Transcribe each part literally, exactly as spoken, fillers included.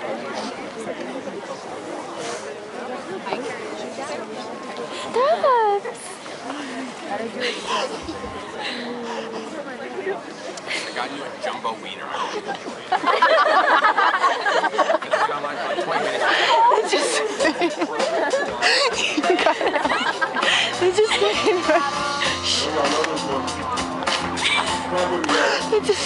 I got you a jumbo wiener. It's just you got it. It's just it just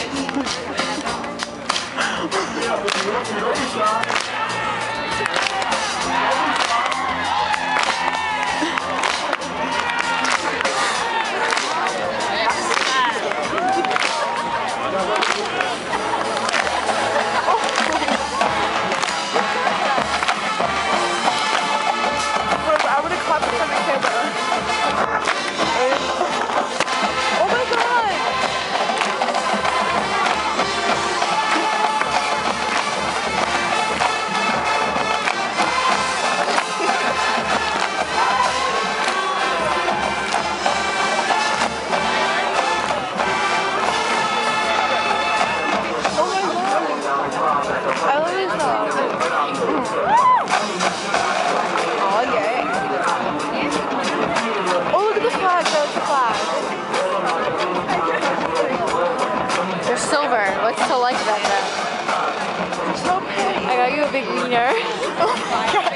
silver. What's so like about that? So pretty. I got you a big wiener. Oh my god.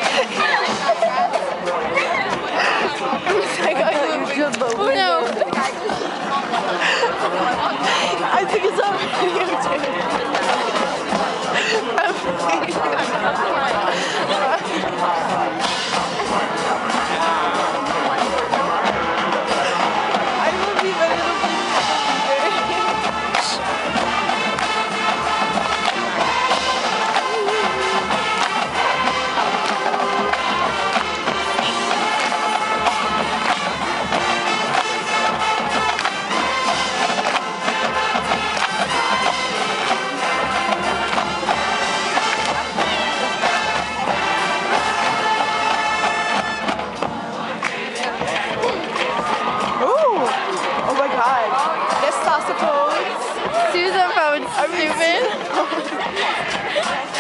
I got you a big jumbo wiener. Oh no. I think it's on video too. Susan from Stupid.